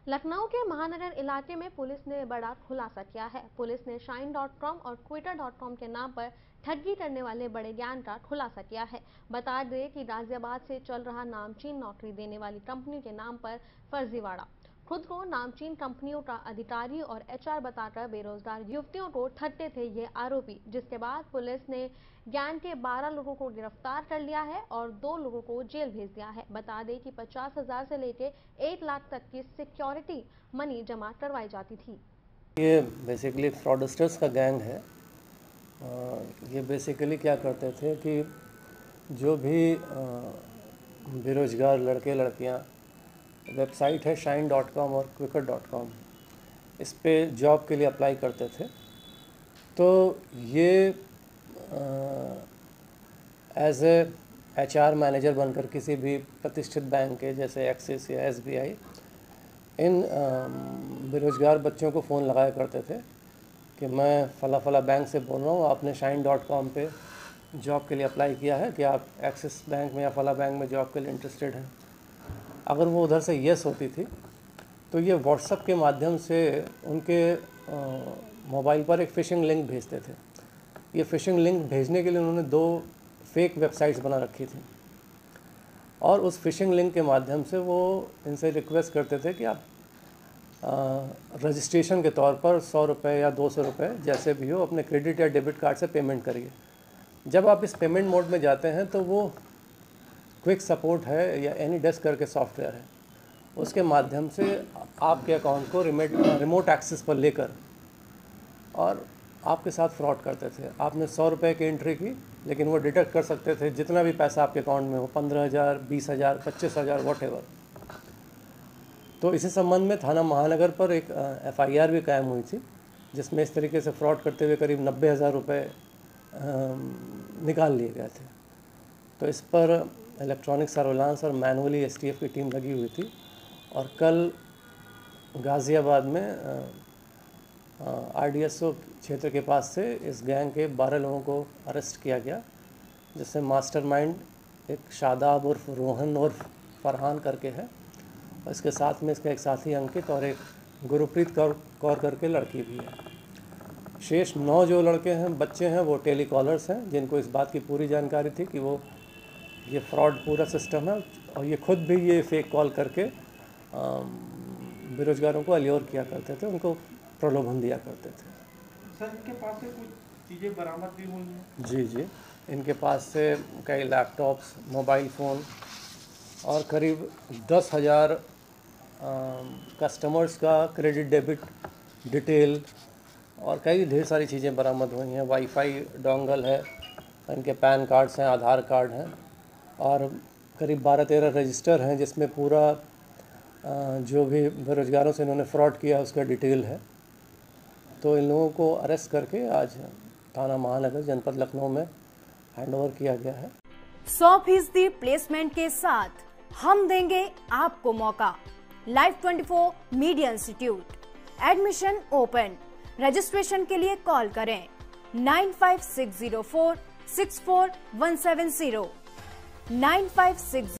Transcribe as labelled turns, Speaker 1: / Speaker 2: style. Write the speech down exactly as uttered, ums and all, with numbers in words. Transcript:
Speaker 1: लखनऊ के महानगर इलाके में पुलिस ने बड़ा खुलासा किया है। पुलिस ने शाइन डॉट कॉम और ट्विटर डॉट कॉम के नाम पर ठगी करने वाले बड़े ज्ञान का खुलासा किया है। बता दें कि गाजियाबाद से चल रहा नामचीन नौकरी देने वाली कंपनी के नाम पर फर्जीवाड़ा, खुद को नामचीन कंपनियों का अधिकारी और एचआर बताकर बेरोजगार युवतियों को ठगते थे ये आरोपी, जिसके बाद पुलिस ने ज्ञान के बारह लोगों को गिरफ्तार कर लिया है और दो लोगों को जेल भेज दिया है। बता दें कि पचास हजार से लेकर एक लाख तक की सिक्योरिटी मनी जमा करवाई जाती थी।
Speaker 2: ये बेसिकली फ्रॉडस्टर्स का गैंग है। ये बेसिकली क्या करते थे कि जो भी बेरोजगार लड़के लड़कियां, वेबसाइट है शाइन डॉट कॉम और क्विकर डॉट कॉम, इस पे जॉब के लिए अप्लाई करते थे। तो ये as a H R manager बनकर किसी भी प्रतिष्ठित बैंक के जैसे एक्सिस या एस बी आई इन बेरोजगार बच्चों को फ़ोन लगाया करते थे कि मैं फ़ला फ़ला बैंक से बोल रहा हूँ, आपने शाइन डॉट कॉम पे जॉब के लिए अप्लाई किया है कि आप एक्सिस बैंक में या फ़ला बैंक में जॉब के लिए इंटरेस्टेड हैं। अगर वो उधर से येस होती थी तो ये व्हाट्सएप के माध्यम से उनके मोबाइल पर एक फ़िशिंग लिंक भेजते थे। ये फ़िशिंग लिंक भेजने के लिए उन्होंने दो फेक वेबसाइट्स बना रखी थी और उस फ़िशिंग लिंक के माध्यम से वो इनसे रिक्वेस्ट करते थे कि आप रजिस्ट्रेशन के तौर पर सौ रुपये या दो सौ रुपये जैसे भी हो अपने क्रेडिट या डेबिट कार्ड से पेमेंट करिए। जब आप इस पेमेंट मोड में जाते हैं तो वो क्विक सपोर्ट है या एनी डेस्क करके सॉफ्टवेयर है, उसके माध्यम से आपके अकाउंट को रिमेट रिमोट एक्सेस पर लेकर और आपके साथ फ्रॉड करते थे। आपने सौ रुपये की एंट्री की, लेकिन वो डिटेक्ट कर सकते थे जितना भी पैसा आपके अकाउंट में हो, पंद्रह हज़ार, बीस हज़ार, पच्चीस हज़ार, वॉट एवर। तो इसी संबंध में थाना महानगर पर एक एफ आई आर भी कायम हुई थी, जिसमें इस तरीके से फ्रॉड करते हुए करीब नब्बे हज़ार रुपये निकाल लिए गए थे। तो इस पर इलेक्ट्रॉनिक सर्विलांस और मैनुअली एस टी एफ की टीम लगी हुई थी और कल गाज़ियाबाद में आर डी एस ओ क्षेत्र के पास से इस गैंग के बारह लोगों को अरेस्ट किया गया, जिससे मास्टरमाइंड एक शादाब उर्फ रोहन उर्फ फरहान करके है और इसके साथ में इसका एक साथी अंकित और एक गुरप्रीत कौर कौर करके लड़की भी है। शेष नौ जो लड़के हैं, बच्चे हैं, वो टेलीकॉलर्स हैं जिनको इस बात की पूरी जानकारी थी कि वो ये फ्रॉड पूरा सिस्टम है और ये खुद भी ये फेक कॉल करके बेरोजगारों को अल्योर किया करते थे, उनको प्रलोभन दिया करते थे।
Speaker 3: सर, इनके पास से कुछ चीज़ें बरामद भी हुई हैं?
Speaker 2: जी जी, इनके पास से कई लैपटॉप्स, मोबाइल फ़ोन और करीब दस हज़ार कस्टमर्स का क्रेडिट डेबिट डिटेल और कई ढेर सारी चीज़ें बरामद हुई हैं। वाईफाई डोंगल है, इनके पैन कार्ड्स हैं, आधार कार्ड हैं और करीब बारह तेरह रजिस्टर हैं जिसमें पूरा जो भी बेरोजगारों से इन्होंने फ्रॉड किया उसका डिटेल है। तो इन लोगों को अरेस्ट करके आज थाना महानगर जनपद लखनऊ में हैंडओवर किया गया है।
Speaker 4: सौ फीसदी प्लेसमेंट के साथ हम देंगे आपको मौका। Live twenty four media institute, admission open. Registration के लिए कॉल करें nine five six zero four six four one seven zero nine five six